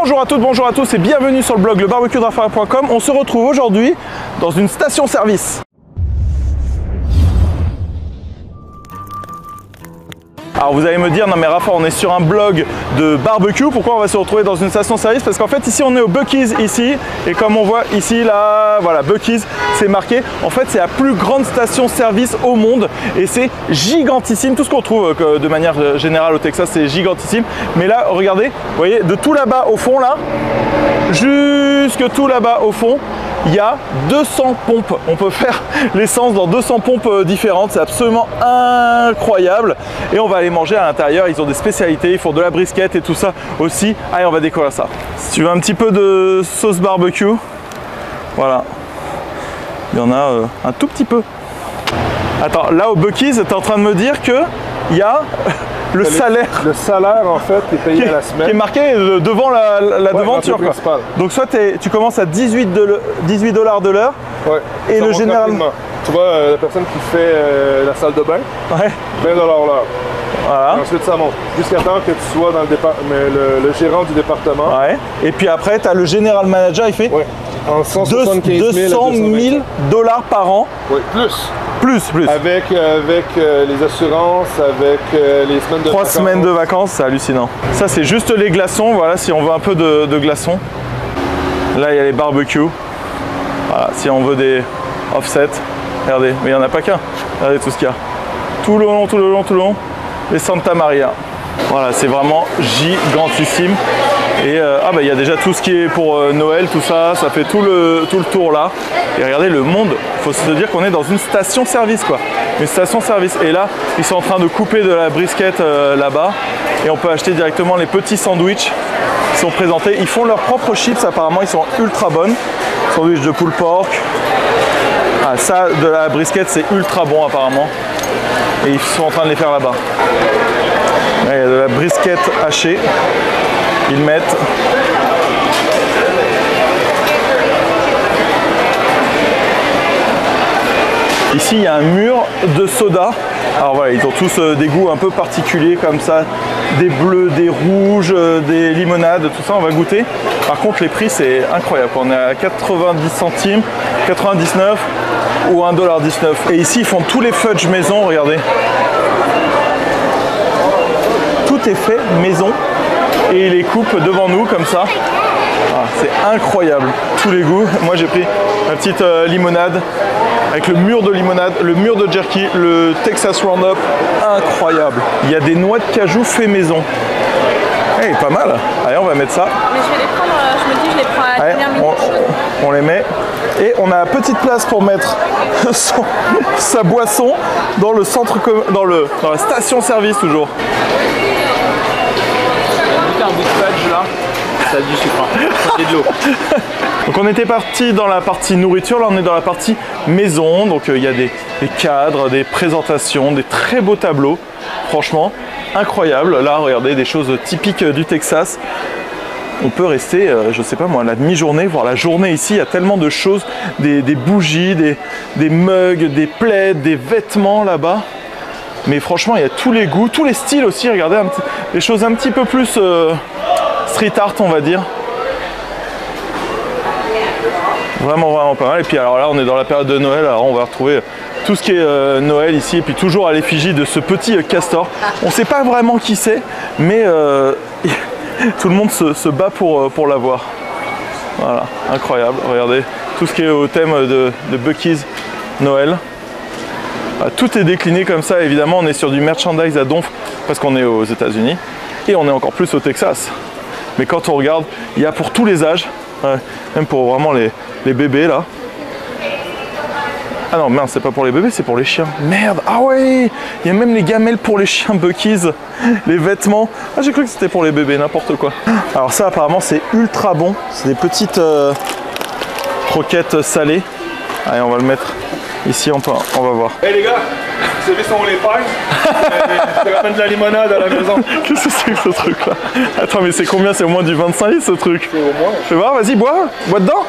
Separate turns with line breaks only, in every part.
Bonjour à toutes, bonjour à tous et bienvenue sur le blog lebarbecuedraffaire.com. On se retrouve aujourd'hui dans une station-service. Alors vous allez me dire, non mais Rafa, on est sur un blog de barbecue, pourquoi on va se retrouver dans une station-service? Parce qu'en fait ici on est au Buc-ee's ici, et comme on voit ici là, voilà, Buc-ee's, c'est marqué. En fait c'est la plus grande station-service au monde et c'est gigantissime. Tout ce qu'on trouve de manière générale au Texas c'est gigantissime. Mais là, regardez, vous voyez, de tout là-bas au fond là, jusque tout là-bas au fond, il y a 200 pompes. On peut faire l'essence dans 200 pompes différentes. C'est absolument incroyable. Et on va aller manger à l'intérieur. Ils ont des spécialités. Ils font de la brisket et tout ça aussi. Allez, on va découvrir ça. Si tu veux un petit peu de sauce barbecue, voilà. Il y en a un tout petit peu. Attends, là au Buc-ee's, tu es en train de me dire que il y a le salaire.
Le salaire en fait qui est payé à la semaine.
Qui est marqué devant la devanture. Quoi. Donc soit tu commences à 18 $ de l'heure. Ouais. Et le général.
Tu vois la personne qui fait la salle de bain,
ouais.
20 $ l'heure.
Voilà.
Et ensuite ça monte. Jusqu'à temps que tu sois dans le gérant du département.
Ouais. Et puis après tu as le général manager, il fait
ouais. En 200
000 $ par an.
Oui, plus. Avec les assurances, avec les semaines de
3
vacances.
semaines de vacances, c'est hallucinant. Ça, c'est juste les glaçons. Voilà, si on veut un peu de glaçons. Là, il y a les barbecues. Voilà, si on veut des offsets. Regardez, mais il n'y en a pas qu'un. Regardez tout ce qu'il y a. Tout le long. Les Santa Maria. Voilà, c'est vraiment gigantissime. Et il y a déjà tout ce qui est pour Noël, tout ça, ça fait tout le tour là. Et regardez le monde, il faut se dire qu'on est dans une station-service quoi. Une station-service. Et là, ils sont en train de couper de la brisket là-bas. Et on peut acheter directement les petits sandwichs qui sont présentés. Ils font leurs propres chips apparemment, ils sont ultra bonnes. Sandwich de pulled pork. Ah, ça, de la brisket, c'est ultra bon apparemment. Et ils sont en train de les faire là-bas. Il y a de la brisket hachée. Ils mettent. Ici, il y a un mur de soda. Alors voilà, ils ont tous des goûts un peu particuliers comme ça. Des bleus, des rouges, des limonades, tout ça, on va goûter. Par contre, les prix, c'est incroyable. On est à 90 centimes, 99 ou 1,19 $. Et ici, ils font tous les fudge maison, regardez. Tout est fait maison. Et ils les coupent devant nous comme ça. Ah, c'est incroyable, tous les goûts. Moi j'ai pris ma petite limonade avec le mur de limonade, le mur de jerky, le Texas Roundup, incroyable. Il y a des noix de cajou fait maison. Hey, pas mal. Allez, on va mettre ça.
Mais je vais les prendre, je me dis je les prends à la dernière minute.
On les met. Et on a petite place pour mettre sa boisson dans le centre, dans la station-service toujours.
Un bout de fudge là, ça a du sucre, et de l'eau.
Donc on était parti dans la partie nourriture, là on est dans la partie maison, donc il y a des cadres, des présentations, des très beaux tableaux, franchement incroyable. Là regardez, des choses typiques du Texas. On peut rester, je sais pas moi, la demi-journée, voire la journée ici, il y a tellement de choses, des bougies, des mugs, des plaids, des vêtements là-bas. Mais franchement, il y a tous les goûts, tous les styles aussi. Regardez, des choses un petit peu plus street art, on va dire. Vraiment pas mal. Et puis alors là, on est dans la période de Noël. Alors on va retrouver tout ce qui est Noël ici. Et puis toujours à l'effigie de ce petit castor. On ne sait pas vraiment qui c'est, mais tout le monde se bat pour l'avoir. Voilà, incroyable. Regardez, tout ce qui est au thème de Buc-ee's Noël. Tout est décliné comme ça, évidemment on est sur du merchandise à donf parce qu'on est aux États-Unis et on est encore plus au Texas. Mais quand on regarde, il y a pour tous les âges, même pour vraiment les bébés là. Ah non, mince, c'est pas pour les bébés, c'est pour les chiens. Merde, ah ouais, il y a même les gamelles pour les chiens Buc-ee's, les vêtements. Ah, j'ai cru que c'était pour les bébés, n'importe quoi. Alors ça, apparemment, c'est ultra bon. C'est des petites croquettes salées. Allez, on va le mettre. Ici, on va voir.
Hey les gars, vous savez si on les paille? Je te ramène de la limonade à la maison.
Qu'est-ce que c'est que ce truc là? Attends, mais c'est combien? C'est au moins du 25 litres ce truc.
C'est au moins.
Fais voir, vas-y, bois dedans.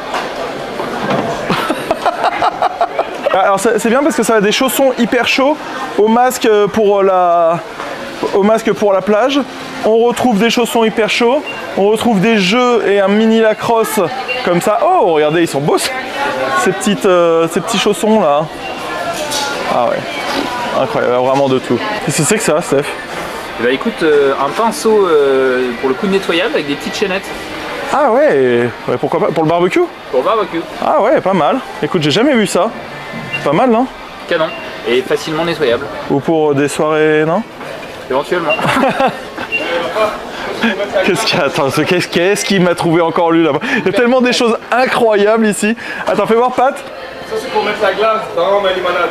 Alors c'est bien parce que ça a des chaussons hyper chauds, au masque pour au masque pour la plage. On retrouve des chaussons hyper chauds. On retrouve des jeux et un mini lacrosse comme ça. Oh, regardez, ils sont beaux ces petits chaussons là. Ah ouais, incroyable, vraiment de tout. Qu'est-ce que c'est que ça, Steph?
Eh ben, écoute, un pinceau pour le coup de nettoyable avec des petites chaînettes.
Ah ouais, pourquoi pas? Pour le barbecue?
Pour le barbecue.
Ah ouais, pas mal. Écoute, j'ai jamais vu ça. Pas mal, non?
Canon. Et facilement nettoyable.
Ou pour des soirées, non?
Éventuellement.
Qu'est-ce qu'il m'a trouvé encore lui là-bas? Il y a tellement des choses incroyables ici. Attends, fais voir, Pat.
Ça, c'est pour mettre la glace dans ma limonade.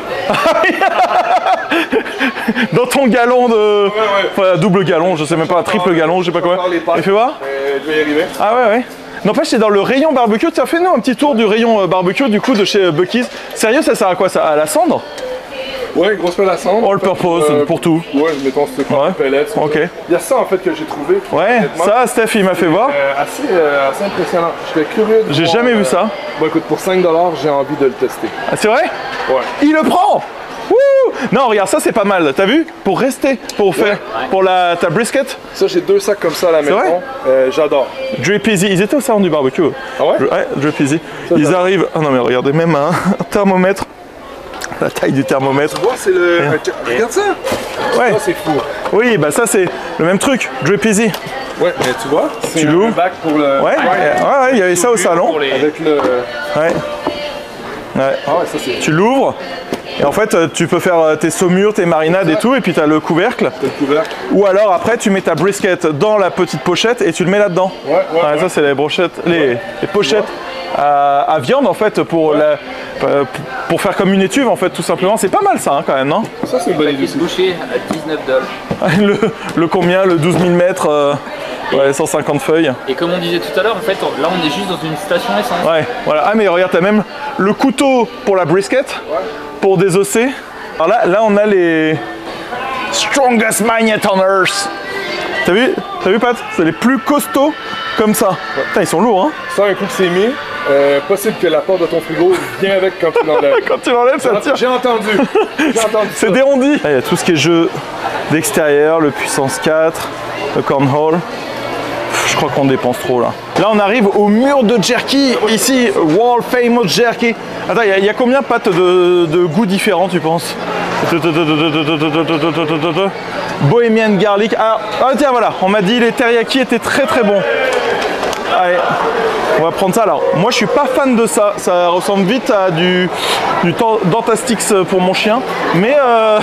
Dans ton galon de... Enfin, double galon, je sais même pas, triple galon, je sais pas quoi. Et fais voir.
Je vais y arriver.
Ah ouais, ouais. N'empêche, c'est dans le rayon barbecue. Tu as fait nous un petit tour du rayon barbecue du coup de chez Buc-ee's. Sérieux, ça sert à quoi ça? À la cendre?
Ouais, grosse pelle à cendre.
All purpose, pour tout.
Ouais, mettons ce
Ouais.
pellets.
Ok.
Il y a ça en fait que j'ai trouvé.
Ouais, ça, Steph, il m'a fait voir.
Assez impressionnant. Je serais curieux de
J'ai
voir,
jamais vu ça.
Bon, écoute, pour 5 $, j'ai envie de le tester.
Ah, c'est vrai?
Ouais.
Il le prend! Wouh! Non, regarde, ça c'est pas mal. T'as vu? Pour rester, pour faire, pour ta brisket.
Ça, j'ai 2 sacs comme ça à la maison. J'adore.
Drip Easy, ils étaient au salon du barbecue.
Ah ouais?
Ouais, Drip Easy. Ils arrivent. Ah non, mais regardez, même un thermomètre. La taille du thermomètre.
Tu vois, c'est le. Regarde ça!
Ouais.
Ça, c'est fou.
Oui, bah ça c'est le même truc. Drip Easy.
Ouais, mais tu vois, c'est
Tu
un
l'ouvres?
bac pour le.
Ouais, ouais, il y avait ça au salon.
Pour les...
Avec le.
Ouais. Ouais.
Ah ouais, ça c'est.
Tu l'ouvres. Et en fait, tu peux faire tes saumures, tes marinades et tout, et puis tu as le couvercle.
Le couvercle.
Ou alors après, tu mets ta brisket dans la petite pochette et tu le mets là-dedans.
Ouais.
Ça, c'est les brochettes, les pochettes à viande en fait pour faire comme une étuve en fait, tout simplement. C'est pas mal ça, hein, quand même, non?
Ça, c'est une bonne idée
Paquet de bouchée à $19.
le combien? Le 12 000 mètres ouais, 150 feuilles.
Et comme on disait tout à l'heure, en fait, là on est juste dans une station essence.
Ouais, voilà. Ah, mais regarde, t'as même le couteau pour la brisket, pour désosser. Alors là, on a les Strongest Magnetonners. T'as vu, Pat? C'est les plus costauds comme ça. Putain, ils sont lourds, hein?
Ça, un coup que c'est mis, possible que la porte de ton frigo vienne avec quand tu l'enlèves.
Quand tu l'enlèves, ça tire.
J'ai entendu.
C'est dérondi. Là, il y a tout ce qui est jeu d'extérieur, le puissance 4, le cornhole. Je crois qu'on dépense trop là. Là, on arrive au mur de jerky. Ici, World Famous Jerky. Attends, il y a combien de pâtes de goûts différents, tu penses? Bohemian Garlic. Ah tiens, voilà. On m'a dit les teriyaki étaient très très bons. Allez, on va prendre ça. Alors, moi, je suis pas fan de ça. Ça ressemble vite à du Dentastix pour mon chien. Mais,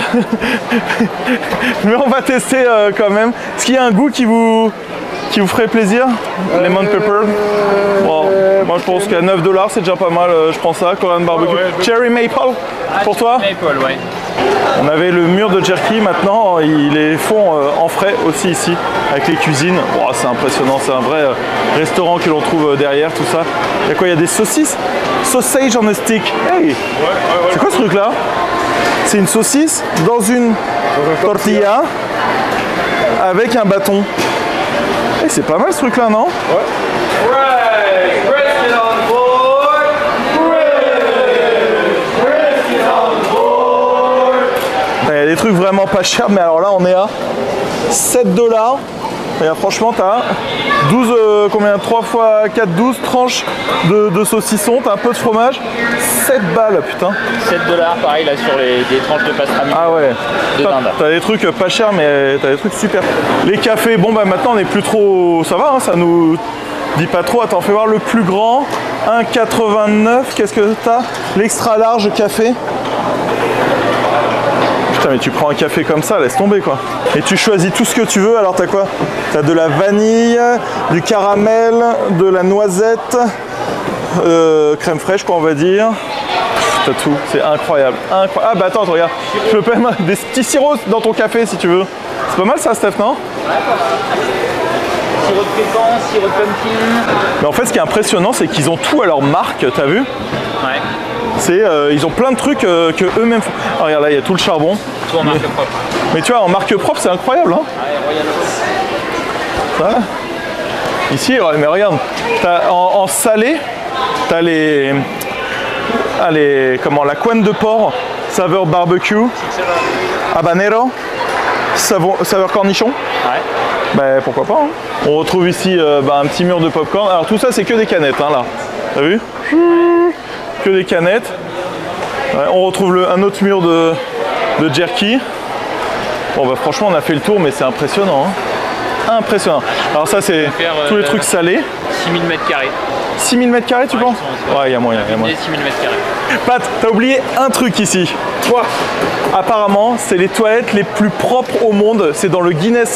mais on va tester quand même. Est-ce qu'il y a un goût qui vous ferait plaisir? Lemon pepper. Bon, moi je pense qu'à 9 $, c'est déjà pas mal. Je prends ça. Korean barbecue. Cherry maple pour toi?
Maple, ouais.
On avait le mur de jerky. Maintenant, ils les font en frais aussi ici avec les cuisines. Oh, c'est impressionnant. C'est un vrai restaurant que l'on trouve derrière tout ça. Il y a quoi? Il y a des saucisses. Sausage on a stick. Hey, c'est quoi ce truc là? C'est une saucisse dans une tortilla avec un bâton. Hey, c'est pas mal ce truc là, non?
Ouais.
Il y a des trucs vraiment pas chers, mais alors là on est à 7 $. Et là, franchement, t'as 12, combien? 3 x 4, 12 tranches de saucisson, t'as un peu de fromage, 7 balles, putain.
7 $, pareil là sur des tranches de pastrami.
Ah ouais,
de dinde.
t'as des trucs pas chers, mais t'as des trucs super. Les cafés, bon bah maintenant on est plus trop, ça va, hein, ça nous dit pas trop. Attends, fais voir le plus grand, 1,89, qu'est-ce que t'as? L'extra large café. Putain, mais tu prends un café comme ça, laisse tomber quoi. Et tu choisis tout ce que tu veux, alors t'as quoi? T'as de la vanille, du caramel, de la noisette, crème fraîche quoi on va dire. T'as tout, c'est incroyable. Ah bah attends, regarde, je peux même des petits sirops dans ton café si tu veux. C'est pas mal ça, Steph, non?
Sirop de pécan, sirop de pumpkin.
Mais en fait, ce qui est impressionnant, c'est qu'ils ont tout à leur marque, t'as vu?
Ouais.
Ils ont plein de trucs que eux-mêmes font. Ah, regarde là, il y a tout le charbon.
Tout en marque propre.
Mais tu vois, en marque propre, c'est incroyable. Hein,
Ouais, Royal.
ici, ouais, mais regarde, en salé, t'as la couenne de porc, saveur barbecue, habanero. saveur cornichon.
Ouais.
Bah pourquoi pas. Hein. On retrouve ici un petit mur de popcorn. Alors tout ça c'est que des canettes hein, là. T'as vu? Que des canettes. Ouais, on retrouve un autre mur de jerky. Bon bah franchement on a fait le tour mais c'est impressionnant. Hein. Impressionnant. Alors ça c'est tous les trucs salés.
6000 m².
6000 m² tu penses? Ouais, il y a moyen.
6000 m².
Pat, t'as oublié un truc ici.
Quoi?
Apparemment, c'est les toilettes les plus propres au monde. C'est dans le Guinness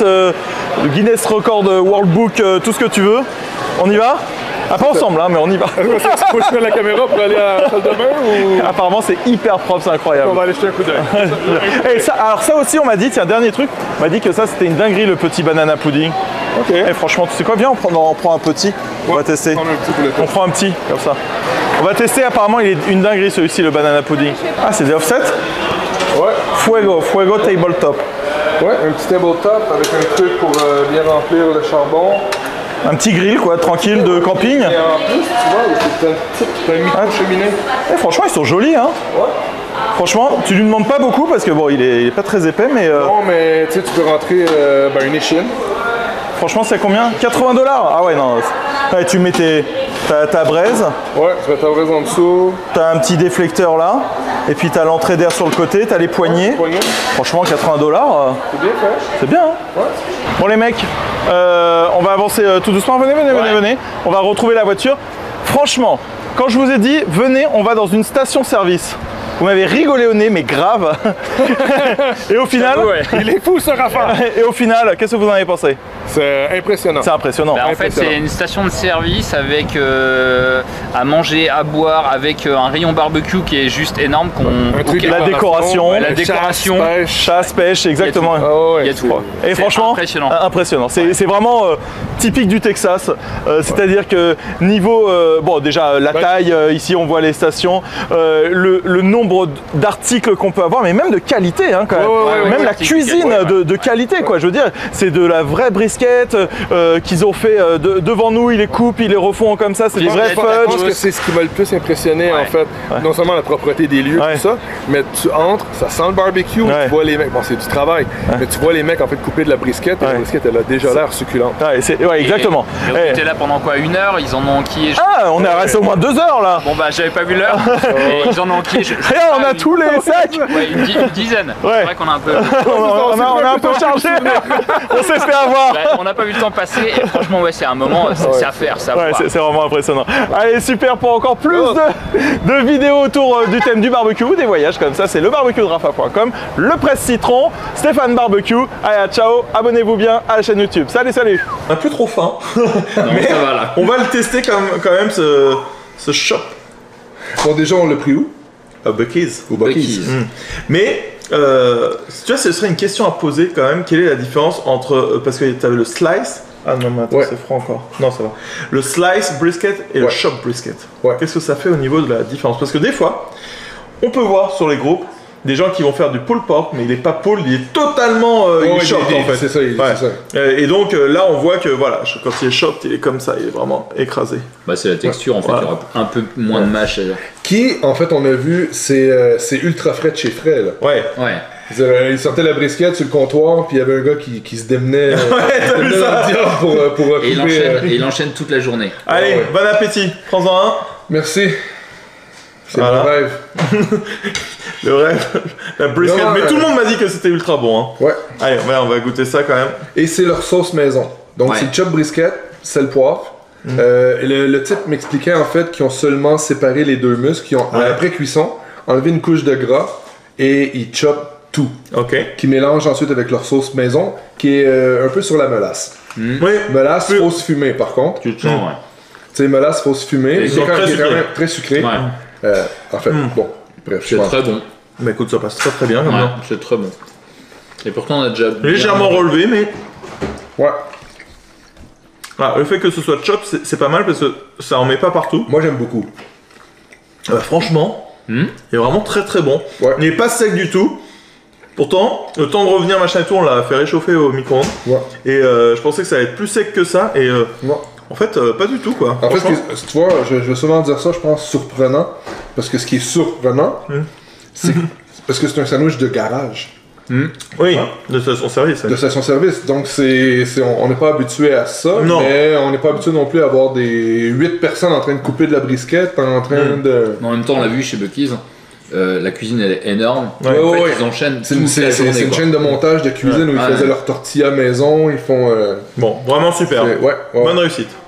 Record World Book, tout ce que tu veux. On y va? Ah, pas ensemble, hein, mais on y va.
Faut que je mette la caméra pour aller à la salle de bain ou...
Apparemment, c'est hyper propre, c'est incroyable.
On va aller jeter un coup d'œil.
Et ça, alors ça aussi, on m'a dit, tiens, dernier truc, on m'a dit que ça, c'était une dinguerie, le petit banana pudding.
Ok.
Et franchement, tu sais quoi, viens, on prend un petit. On va tester. On prend un petit, comme ça. On va tester, apparemment, il est une dinguerie, celui-ci, le banana pudding. Ah, c'est des offsets?
Ouais.
Fuego tabletop.
Ouais, un petit tabletop avec un truc pour bien remplir le charbon.
Un petit grill quoi, tranquille de camping.
Et en plus, tu vois, c'est un micro-cheminée.
Et franchement, ils sont jolis hein.
Ouais.
Franchement, tu lui demandes pas beaucoup parce que bon, il est pas très épais mais...
Non, mais tu sais, tu peux rentrer une échine.
Franchement, c'est combien? 80 $. Ah ouais, non. Ouais, tu mets ta braise.
Ouais, tu mets ta braise en dessous.
T'as un petit déflecteur là. Et puis t'as l'entrée d'air sur le côté, t'as les poignées. Franchement, 80 $.
C'est bien fait.
C'est bien hein.
Ouais.
Bon les mecs, on va avancer tout doucement. Venez. On va retrouver la voiture. Franchement, quand je vous ai dit, venez, on va dans une station-service. Vous m'avez rigolé au nez, mais grave. Et au final,
il est fou ce Rafa.
Et au final, qu'est-ce que vous en avez pensé?
C'est impressionnant.
C'est impressionnant.
Bah, en fait, c'est une station de service avec à manger, à boire, avec un rayon barbecue qui est juste énorme.
La décoration,
chasse,
pêche, exactement.
Il y a tout.
Et franchement, impressionnant. C'est vraiment typique du Texas. C'est-à-dire que niveau, bon déjà la taille, ici on voit les stations, le nombre d'articles qu'on peut avoir, mais même de qualité, hein, quand même. Même la cuisine de qualité, quoi. Je veux dire, c'est de la vraie brisquette qu'ils ont fait devant nous. Ils les coupent, ils les refont comme ça. C'est des vrais fudge.
Je pense que c'est ce qui m'a le plus impressionné, en fait. Non seulement la propreté des lieux, tout ça, mais tu entres, ça sent le barbecue. Tu vois les mecs, bon, c'est du travail, mais tu vois les mecs en fait couper de la brisquette. Et la brisquette, elle a déjà l'air succulente.
Ouais, exactement.
On était là pendant quoi? 1 heure? Ils en ont enquillé.
Ah, on est resté au moins 2 heures là.
Bon bah j'avais pas vu l'heure. Ils en ont enquillé.
On a tous les sacs.
Ouais, une dizaine. C'est vrai qu'on a un peu...
on a un peu chargé. On s'est fait avoir.
On n'a pas vu le temps passer et franchement ouais, c'est un moment, c'est à faire, ça.
Ouais, c'est vraiment impressionnant. Allez, super, pour encore plus de vidéos autour du thème du barbecue ou des voyages comme ça, c'est le barbecue de Rafa.com, le presse citron, Stéphane Barbecue. Allez, ciao, abonnez-vous bien à la chaîne YouTube. Salut. On n'a plus trop faim. Mais ça va, là. On va le tester quand même ce shop.
Bon, déjà on l'a pris où?
Buc-ee's.
Au Buc-ee's.
Mais tu vois, ce serait une question à poser quand même. Quelle est la différence entre parce que tu avais le slice. Ah non, mais attends, c'est froid encore. Non, ça va. Le slice brisket et le shop brisket. Qu'est-ce que ça fait au niveau de la différence? Parce que des fois, on peut voir sur les groupes des gens qui vont faire du pulled pork, mais il est pas pulled, il est totalement il est chopped en fait.
C'est ça, c'est ça.
Et donc là, on voit que voilà, quand il est chopped, il est comme ça, il est vraiment écrasé.
Bah c'est la texture en fait, il y aura un peu moins de mâche.
Qui, en fait, on a vu, c'est ultra frais de chez Frais là.
Ouais.
Il sortait la brisquette sur le comptoir, puis il y avait un gars qui se démenait dans le diable pour
et il enchaîne toute la journée.
Allez, bon appétit, prends-en un.
Merci. C'est mon rêve.
Le rêve, la brisket. Mais tout le monde m'a dit que c'était ultra bon. Hein.
Ouais.
Allez, on va goûter ça quand même.
Et c'est leur sauce maison. Donc c'est chop brisket, sel poivre. Le type m'expliquait en fait qu'ils ont seulement séparé les deux muscles, qui ont après cuisson enlevé une couche de gras et ils chopent tout. Qui mélangent ensuite avec leur sauce maison, qui est un peu sur la mélasse. Mélasse fausse fumée par contre.
Tu sens,
Tu sais, mélasse fausse fumée, c'est quand même très sucré. En fait, bon, bref.
C'est très bon.
Mais écoute, ça passe très bien.
C'est très bon. Et pourtant, on a déjà
légèrement relevé, mais. Le fait que ce soit chop, c'est pas mal parce que ça en met pas partout.
Moi, j'aime beaucoup.
Franchement, il est vraiment très très bon. Il n'est pas sec du tout. Pourtant, le temps de revenir, machin et tout, on l'a fait réchauffer au micro-ondes. Et je pensais que ça allait être plus sec que ça. Et en fait, pas du tout quoi.
En fait, tu vois, je vais souvent dire ça, je pense, surprenant. Parce que ce qui est surprenant, c'est parce que c'est un sandwich de garage.
Oui, de station-service.
De station-service. Donc, on n'est pas habitué à ça, mais on n'est pas habitué non plus à avoir des 8 personnes en train de couper de la brisquette, en train de...
En même temps, on l'a vu chez Buc-ee's, la cuisine elle est énorme. Ils enchaînent
c'est une chaîne de montage de cuisine où ils faisaient leur tortilla maison, ils font...
Bon, vraiment super. Bonne réussite.